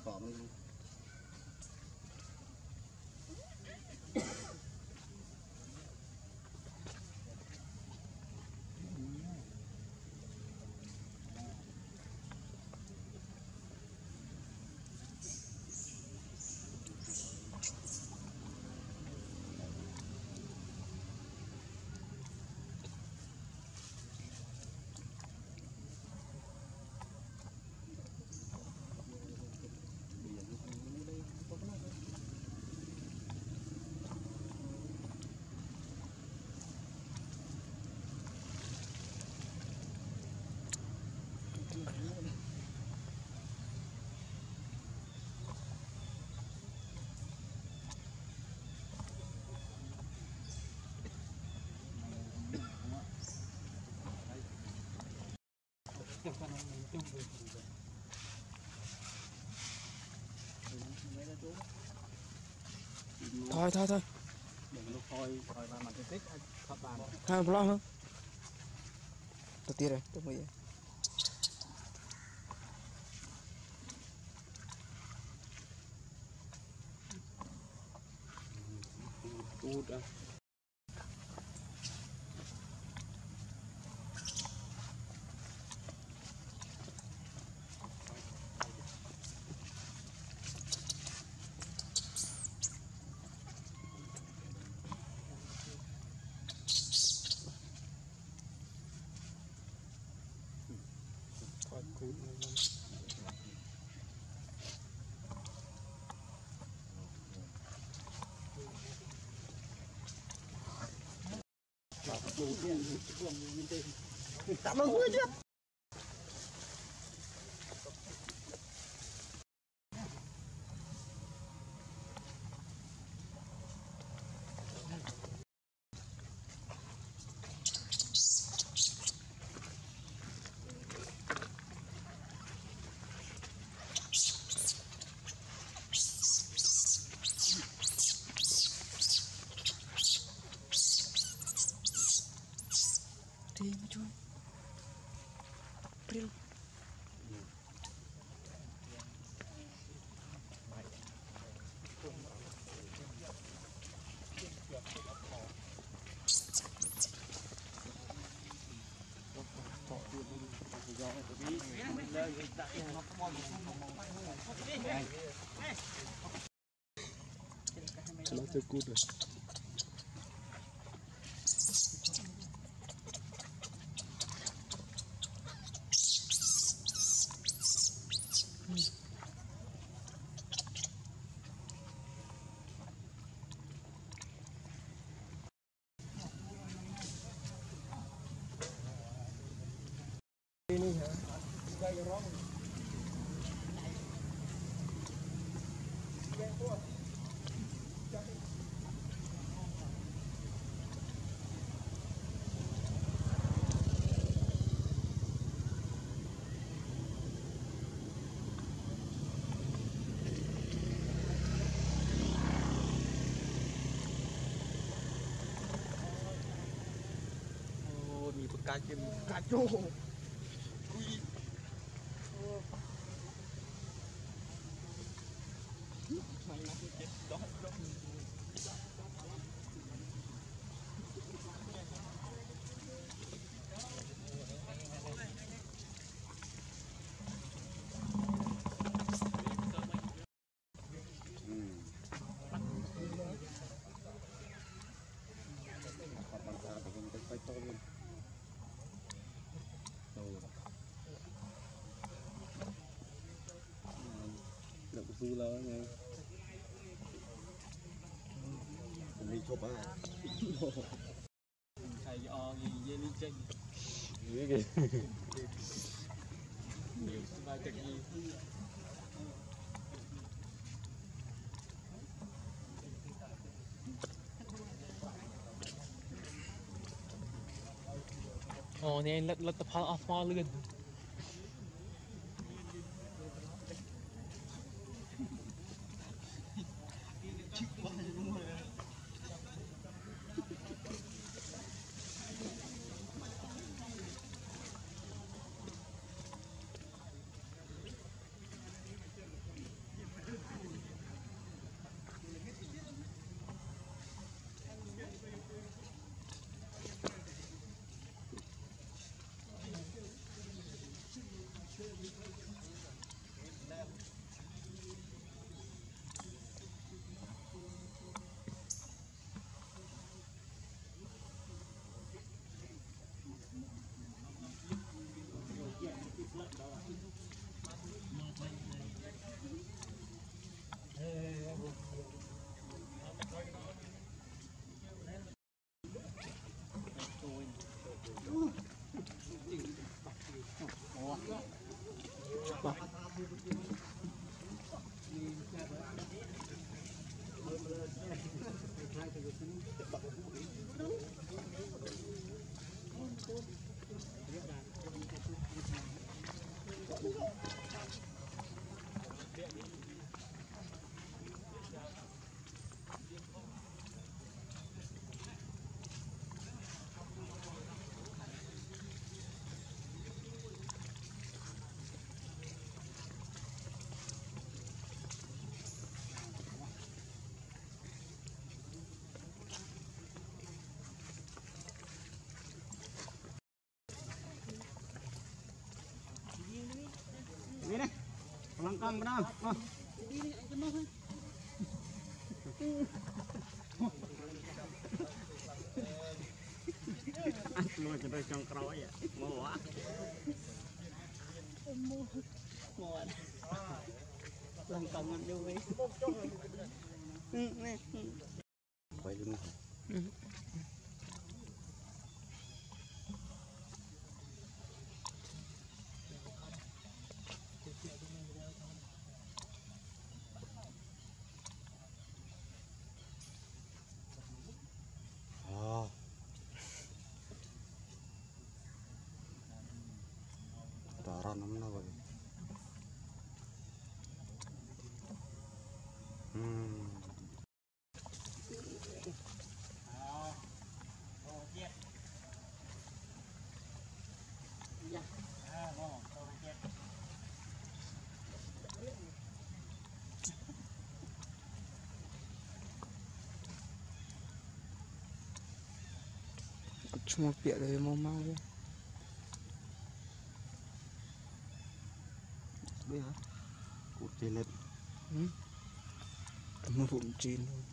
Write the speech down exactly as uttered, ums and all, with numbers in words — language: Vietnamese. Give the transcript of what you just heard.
cỏ mình thôi thôi thôi đừng lúc thôi thôi mà mình tích thật bàn hai vlog không tôi tiếc rồi tôi mới tụt à thôi cút đủ tiền buồn mình tiền tạm ơn ngươi chứ đi mà chui Pril nó chơi cút rồi ini hả đây cái đóมีปากกาเก็บปากกาโจ้mày nó cứ chết đó đó phải to luôn đậu su lơ nha mình chụp à thầy o gì dê đi chơi gì kìa nhiều ba chục gì ồ nè lật lật tập off mall luôn Ini nih, pelangkang benar. Oh. Mau kita congkrong ya, mau ah. Mau, mau ada. Pelangkangan juga. Nih. Quay lưng. À. Darah namanya apa? Hmm. Cuma pihak dari mama ya. Bây giờ cụt trên lên. Ừ. Nó vụn chín.